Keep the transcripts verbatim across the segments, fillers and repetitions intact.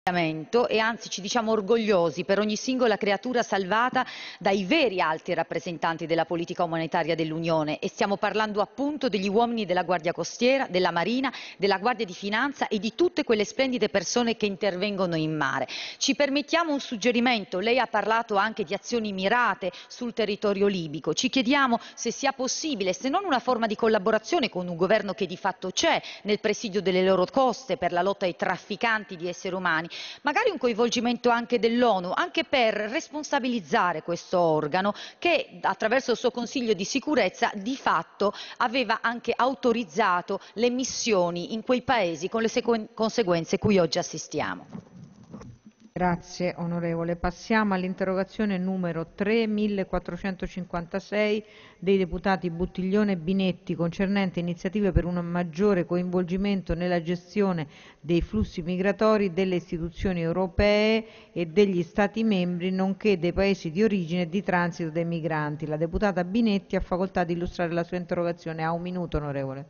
E anzi ci diciamo orgogliosi per ogni singola creatura salvata dai veri alti rappresentanti della politica umanitaria dell'Unione, e stiamo parlando appunto degli uomini della Guardia Costiera, della Marina, della Guardia di Finanza e di tutte quelle splendide persone che intervengono in mare. Ci permettiamo un suggerimento: lei ha parlato anche di azioni mirate sul territorio libico. Ci chiediamo se sia possibile, se non una forma di collaborazione con un governo che di fatto c'è nel presidio delle loro coste per la lotta ai trafficanti di esseri umani, magari un coinvolgimento anche dell'ONU, anche per responsabilizzare questo organo che attraverso il suo Consiglio di sicurezza di fatto aveva anche autorizzato le missioni in quei paesi con le conseguenze cui oggi assistiamo. Grazie onorevole. Passiamo all'interrogazione numero tre millequattrocentocinquantasei dei deputati Buttiglione e Binetti, concernente iniziative per un maggiore coinvolgimento nella gestione dei flussi migratori delle istituzioni europee e degli Stati membri, nonché dei paesi di origine e di transito dei migranti. La deputata Binetti ha facoltà di illustrare la sua interrogazione. Ha un minuto, onorevole.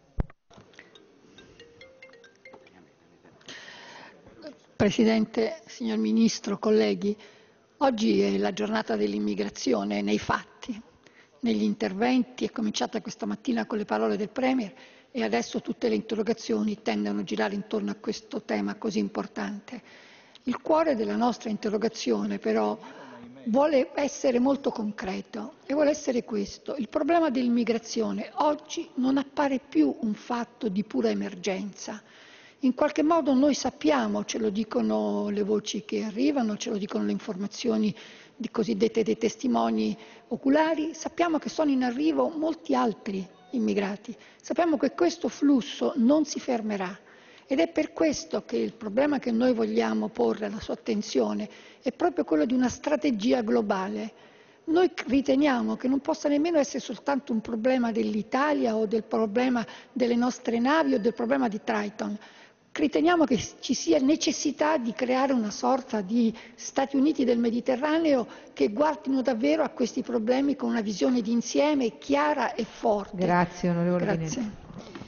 Presidente, signor Ministro, colleghi, oggi è la giornata dell'immigrazione nei fatti, negli interventi. È cominciata questa mattina con le parole del Premier e adesso tutte le interrogazioni tendono a girare intorno a questo tema così importante. Il cuore della nostra interrogazione però vuole essere molto concreto e vuole essere questo: il problema dell'immigrazione oggi non appare più un fatto di pura emergenza. In qualche modo noi sappiamo, ce lo dicono le voci che arrivano, ce lo dicono le informazioni di cosiddette dei testimoni oculari, sappiamo che sono in arrivo molti altri immigrati, sappiamo che questo flusso non si fermerà ed è per questo che il problema che noi vogliamo porre alla sua attenzione è proprio quello di una strategia globale. Noi riteniamo che non possa nemmeno essere soltanto un problema dell'Italia o del problema delle nostre navi o del problema di Triton. Riteniamo che ci sia necessità di creare una sorta di Stati Uniti del Mediterraneo che guardino davvero a questi problemi con una visione d'insieme chiara e forte. Grazie onorevole Binetti.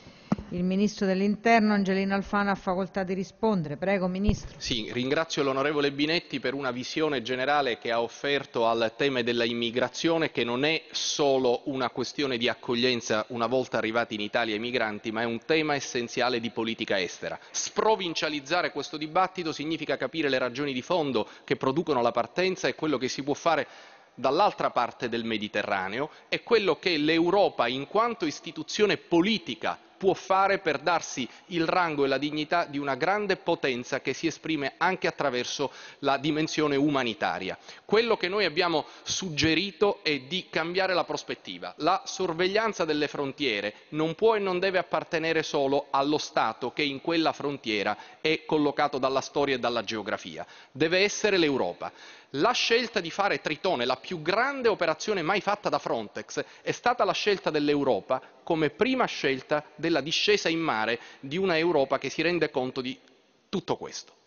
Il Ministro dell'Interno Angelino Alfano ha facoltà di rispondere. Prego Ministro. Sì, ringrazio l'onorevole Binetti per una visione generale che ha offerto al tema della immigrazione, che non è solo una questione di accoglienza una volta arrivati in Italia i migranti, ma è un tema essenziale di politica estera. Sprovincializzare questo dibattito significa capire le ragioni di fondo che producono la partenza e quello che si può fare dall'altra parte del Mediterraneo e quello che l'Europa in quanto istituzione politica può fare per darsi il rango e la dignità di una grande potenza che si esprime anche attraverso la dimensione umanitaria. Quello che noi abbiamo suggerito è di cambiare la prospettiva. La sorveglianza delle frontiere non può e non deve appartenere solo allo Stato che in quella frontiera è collocato dalla storia e dalla geografia. Deve essere l'Europa. La scelta di fare Tritone, la più grande operazione mai fatta da Frontex, è stata la scelta dell'Europa come prima scelta della discesa in mare di una Europa che si rende conto di tutto questo.